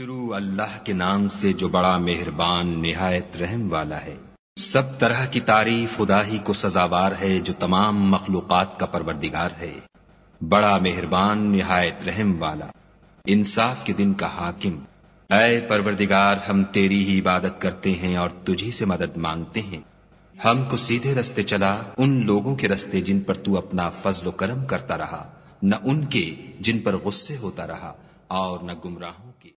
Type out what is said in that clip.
शुरू अल्लाह के नाम से जो बड़ा मेहरबान निहायत रहम वाला है। सब तरह की तारीफ खुदा ही को सजावार है जो तमाम मखलूकात का परवरदिगार है। बड़ा मेहरबान निहायत रहम वाला, इंसाफ के दिन का हाकिम। ऐ परवरदिगार, हम तेरी ही इबादत करते हैं और तुझी से मदद मांगते हैं। हमको सीधे रस्ते चला, उन लोगों के रस्ते जिन पर तू अपना फजल करम करता रहा, न उनके जिन पर गुस्से होता रहा, और न गुमराहों के।